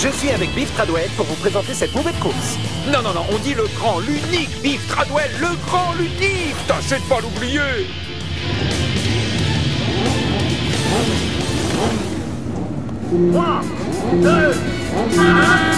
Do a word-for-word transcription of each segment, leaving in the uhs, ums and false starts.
Je suis avec Biff Tradwell pour vous présenter cette nouvelle course. Non, non, non, on dit le grand, l'unique Biff Tradwell, le grand, l'unique. Tâchez de pas l'oublier. trois, deux, un...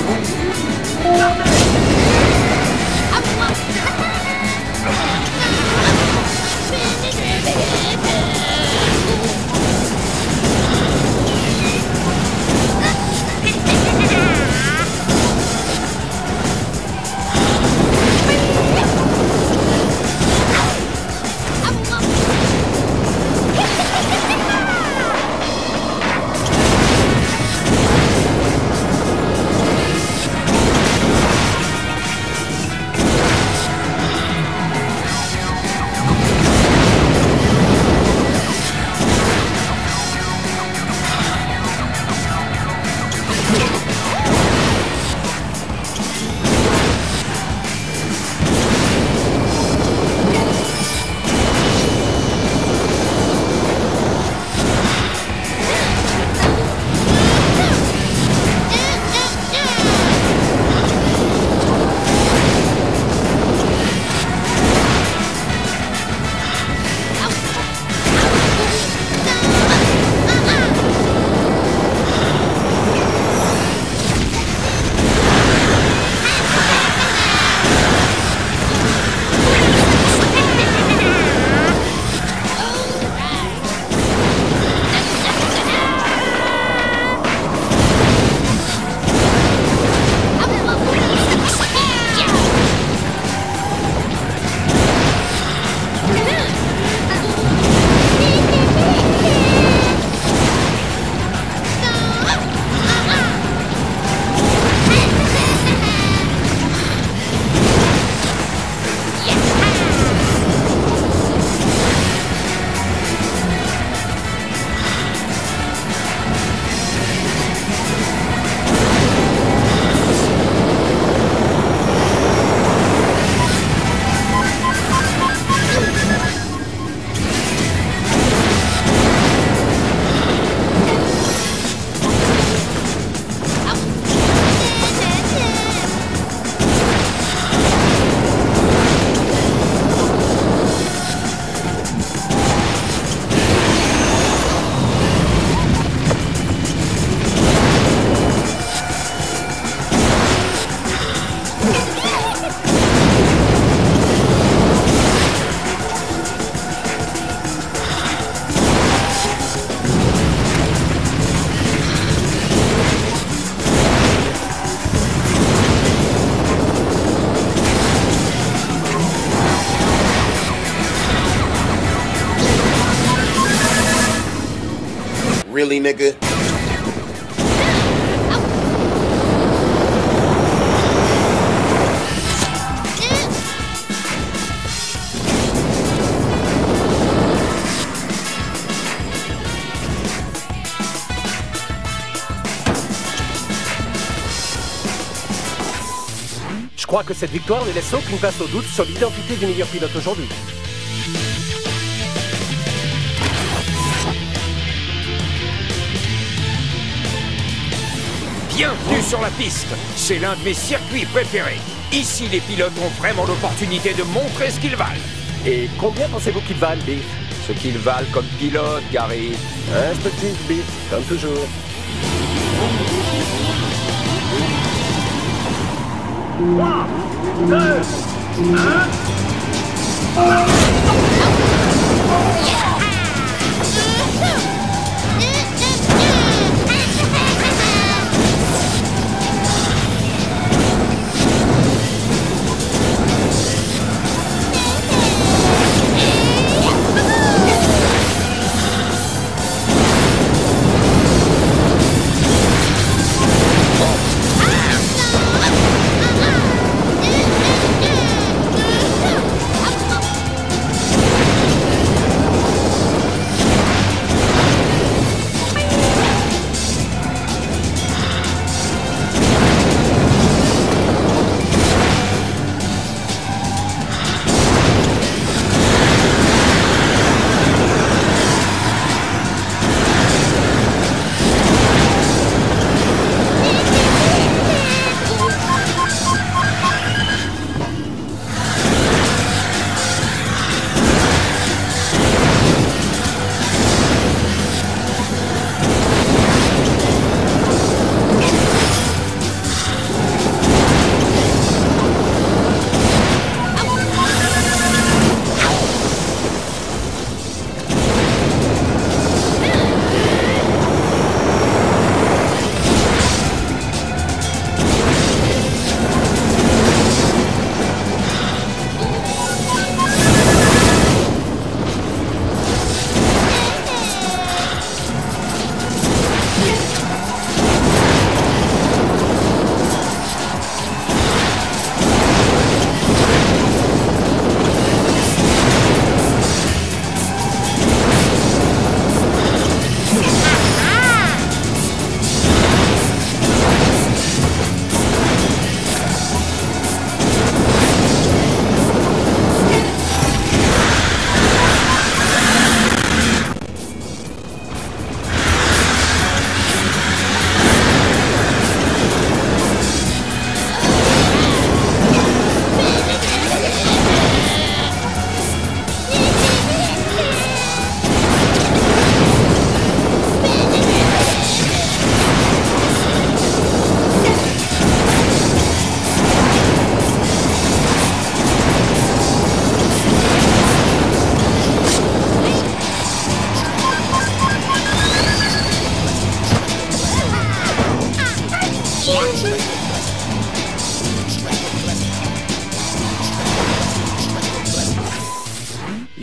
Really, nigga? Je crois que cette victoire ne laisse aucune place au doute sur l'identité du meilleur pilote aujourd'hui. Bienvenue sur la piste. C'est l'un de mes circuits préférés. Ici, les pilotes ont vraiment l'opportunité de montrer ce qu'ils valent. Et combien pensez-vous qu'ils valent, Biff? Ce qu'ils valent comme pilote, Gary. Inspectif, Biff, comme toujours. trois, deux, un...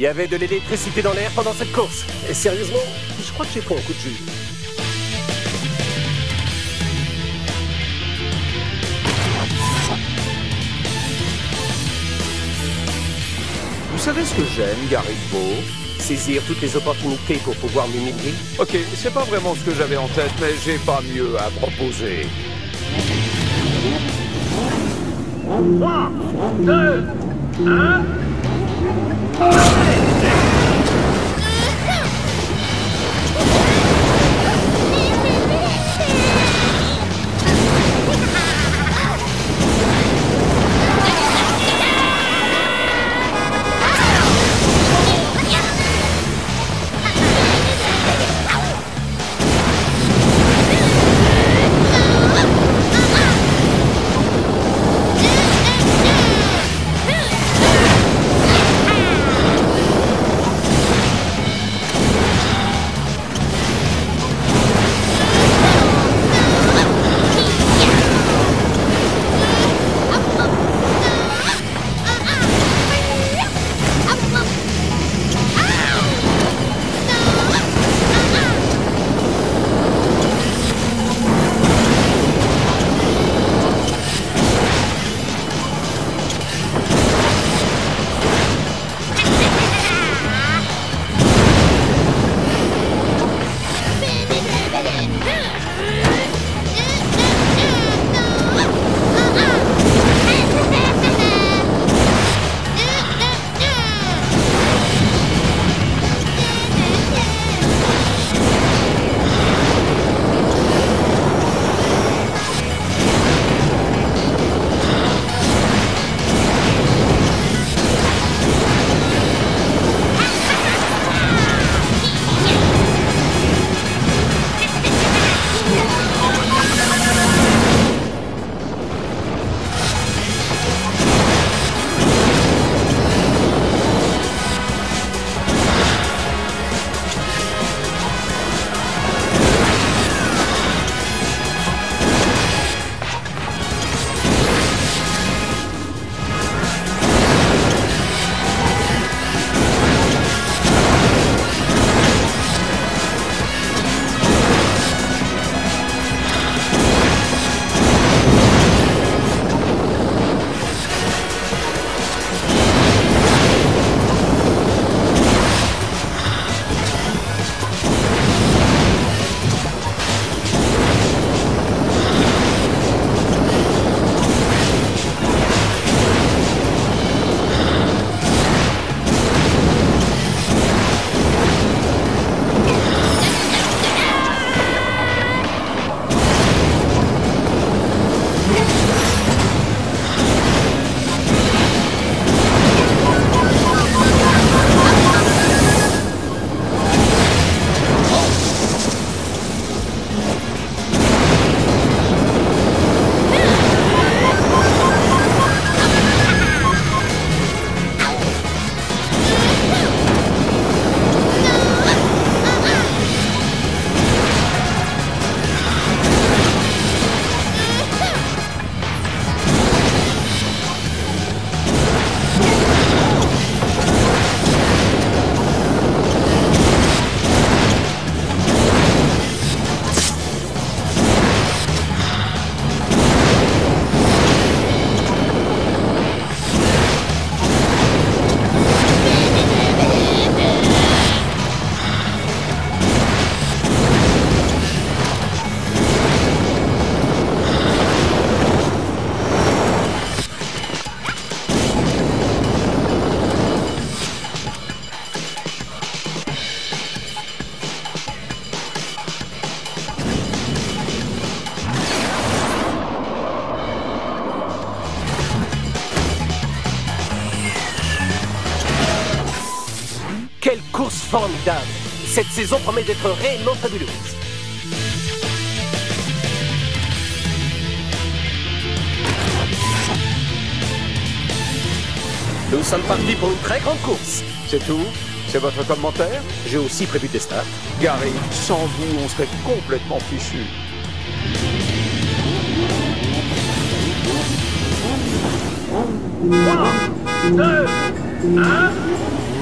Il y avait de l'électricité dans l'air pendant cette course. Et sérieusement, je crois que j'ai pris un coup de jus. Vous savez ce que j'aime, Garrigo? Saisir toutes les opportunités pour pouvoir m'humilier. Ok, c'est pas vraiment ce que j'avais en tête, mais j'ai pas mieux à proposer. trois, deux, un... Quelle course formidable! Cette saison promet d'être réellement fabuleuse. Nous sommes partis pour une très grande course. C'est tout? C'est votre commentaire? J'ai aussi prévu des stats. Gary, sans vous, on serait complètement fichus. trois, deux, un...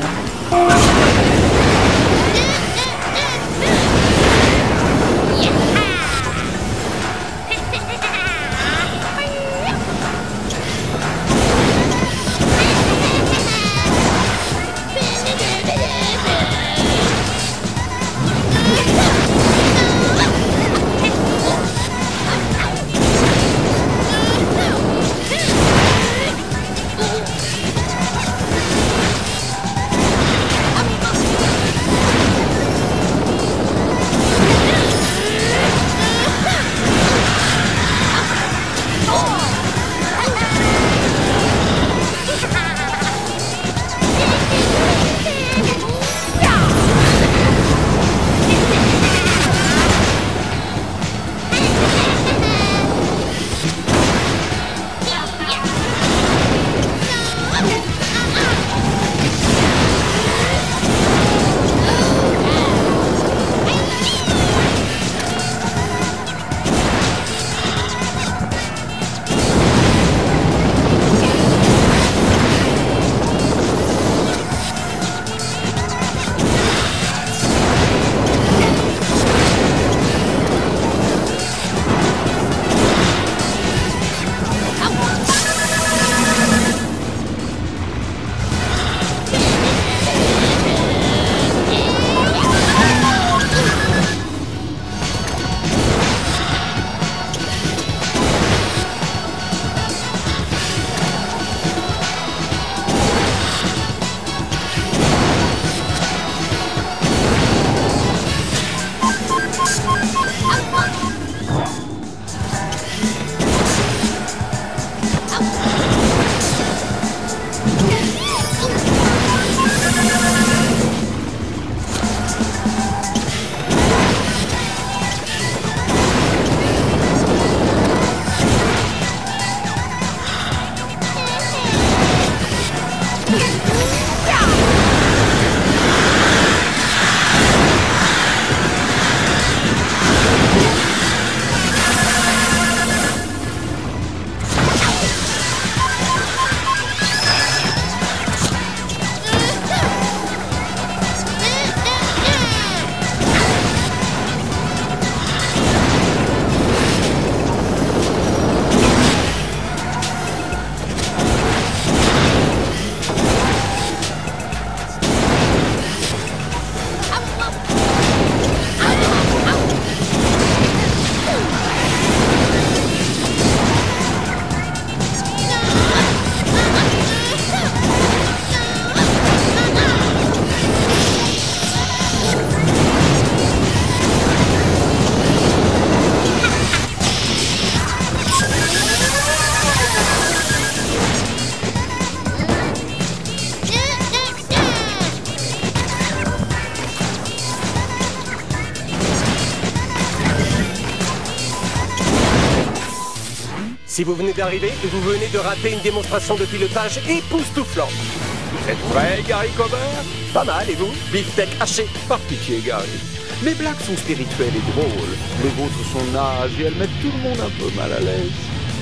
Si vous venez d'arriver et vous venez de rater une démonstration de pilotage époustouflante. Vous êtes prêts, Gary Cover? Pas mal, et vous? Beefsteak haché. Par pitié, Gary. Mes blagues sont spirituelles et drôles. Les vôtres sont nages et elles mettent tout le monde un peu mal à l'aise.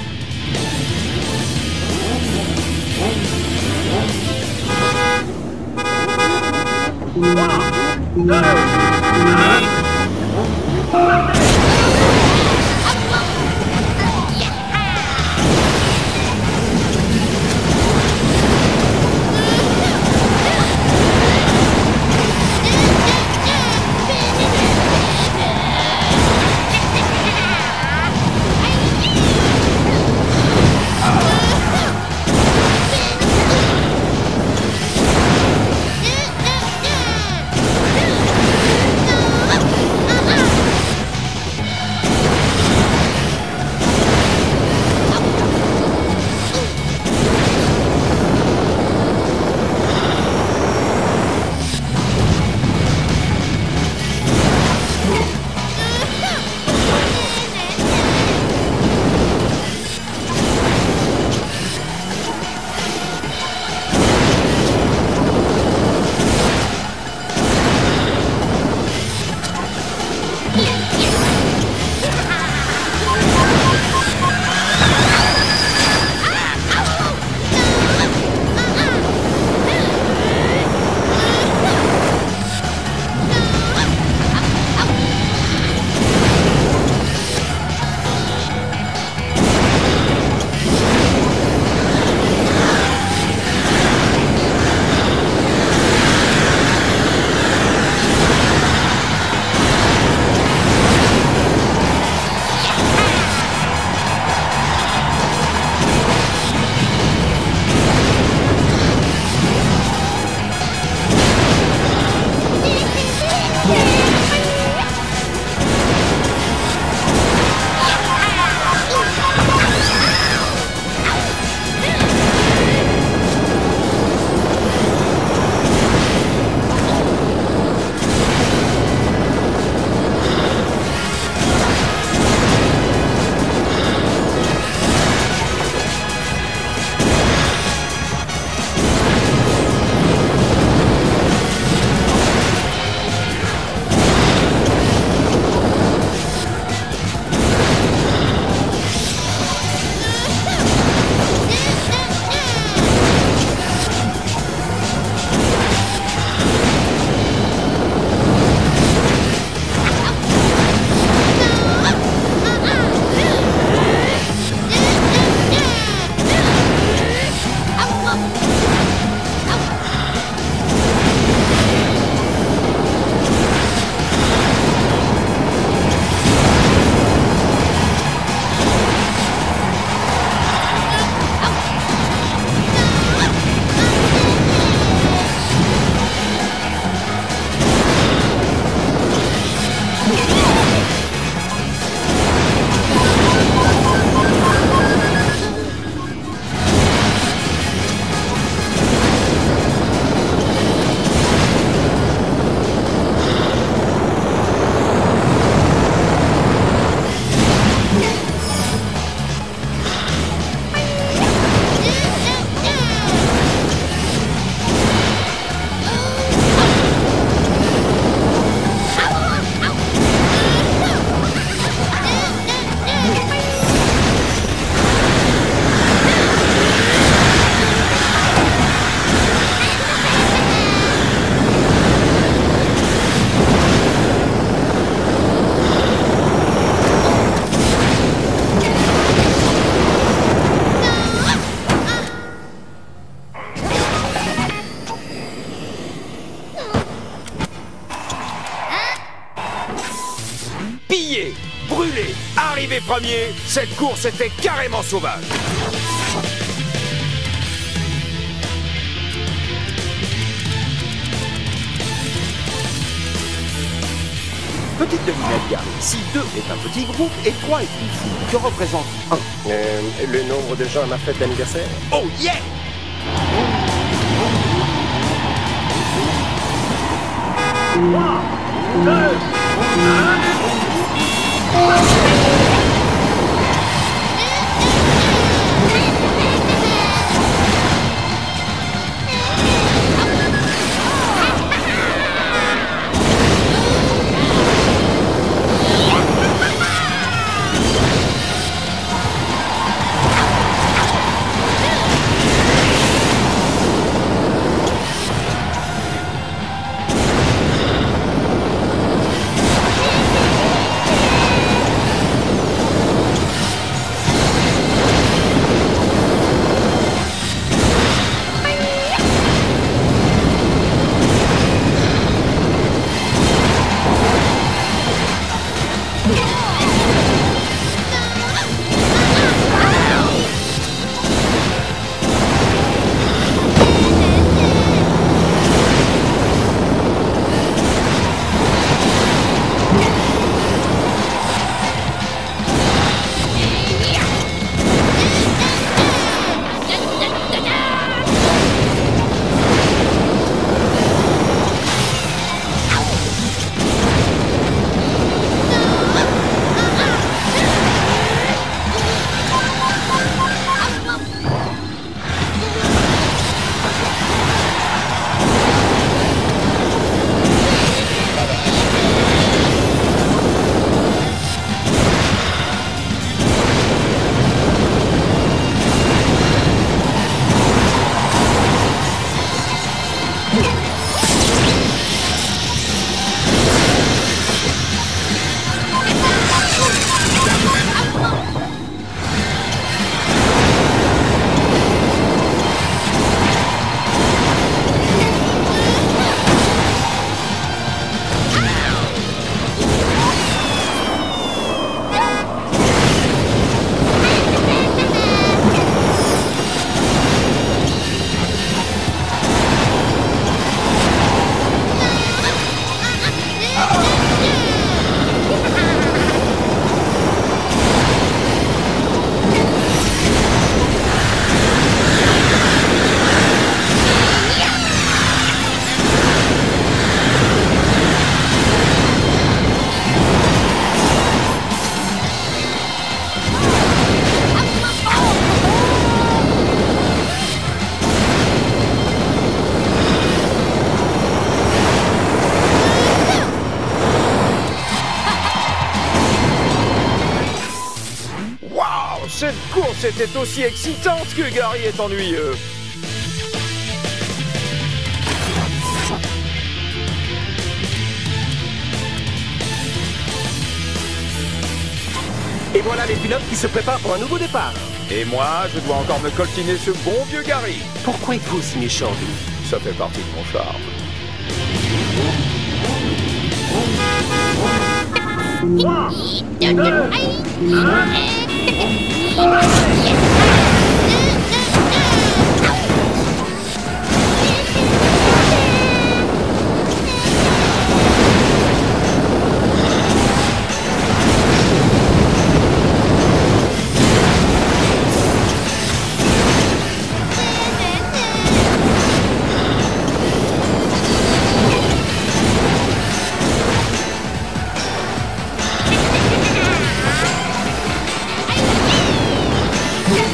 trois, deux, un. piller, brûler, arriver premier, cette course était carrément sauvage. Petite devinette, Gary. Si deux est un petit groupe et trois est une foule, que représente un? Euh, le nombre de gens à ma fête d'anniversaire. Oh yeah! Cette course était aussi excitante que Gary est ennuyeux. Et voilà les pilotes qui se préparent pour un nouveau départ. Et moi, je dois encore me coltiner ce bon vieux Gary. Pourquoi êtes-vous aussi méchant, lui? Ça fait partie de mon charme. Yeah.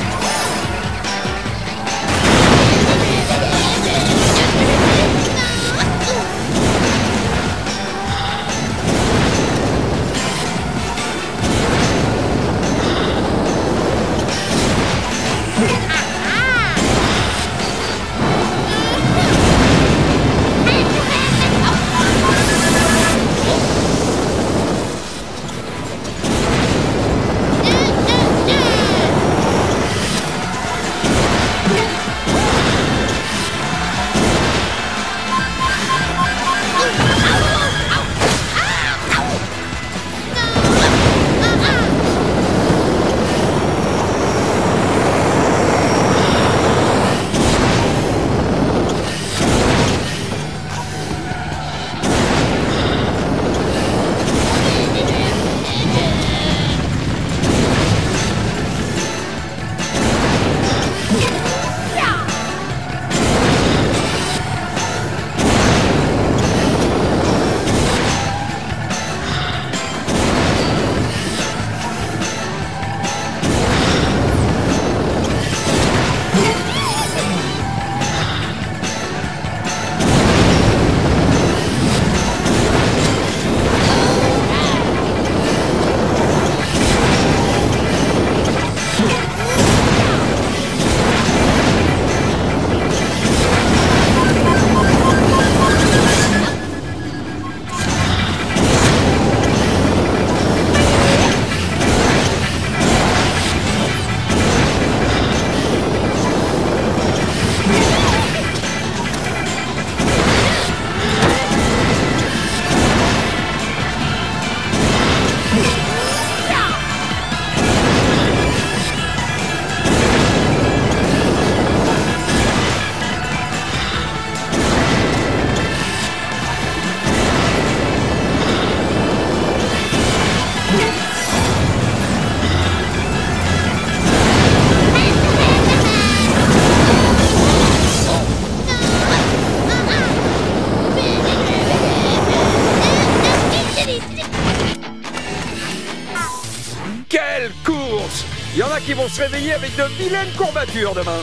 Quelle course! Il y en a qui vont se réveiller avec de vilaines courbatures demain.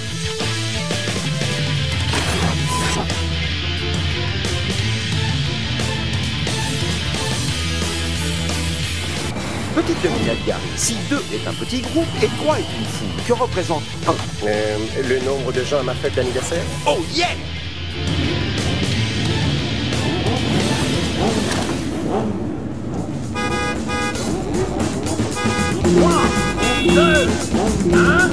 Petite devinette, Gary. Si deux est un petit groupe et trois est une foule, que représente un? Euh, le nombre de gens à ma fête d'anniversaire? Oh yeah! trois, deux, un.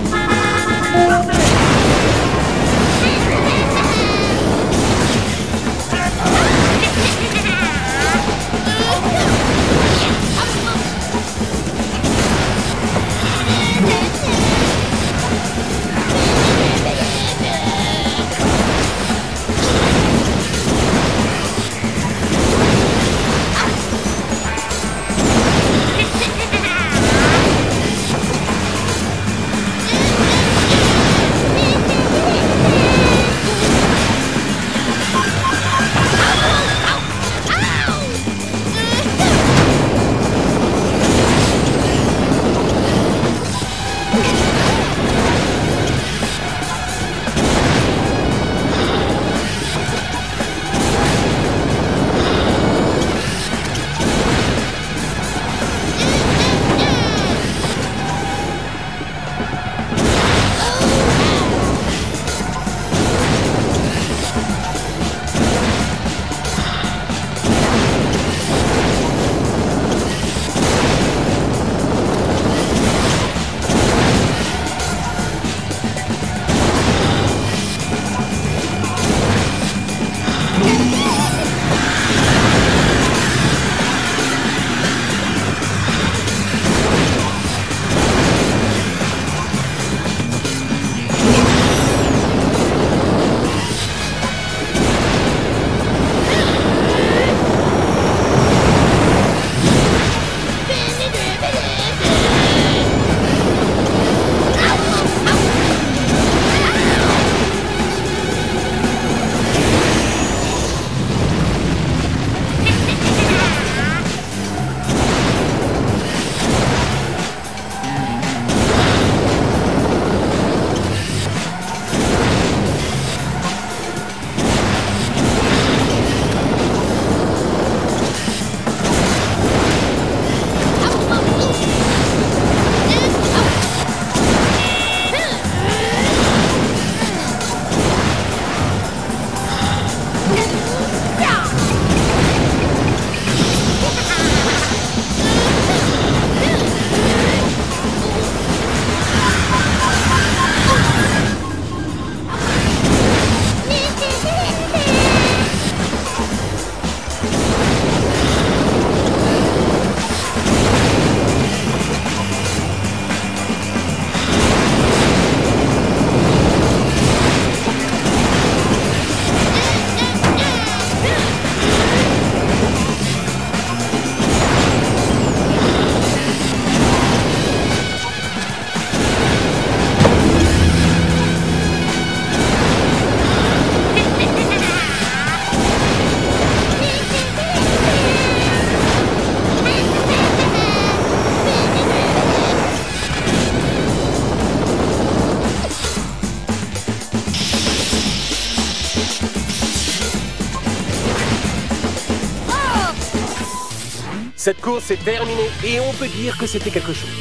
Cette course est terminée et on peut dire que c'était quelque chose.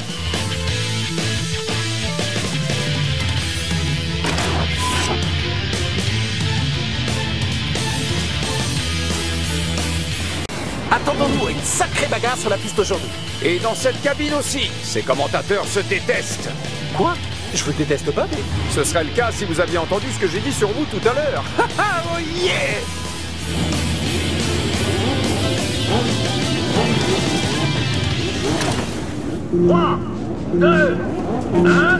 Attendons-nous à une sacrée bagarre sur la piste aujourd'hui. Et dans cette cabine aussi, ces commentateurs se détestent. Quoi? Je vous déteste pas, mais... Ce serait le cas si vous aviez entendu ce que j'ai dit sur vous tout à l'heure. Oh yeah! trois, deux, un.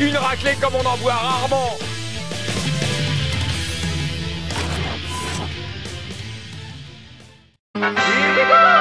Une raclée comme on en voit rarement. Here we go!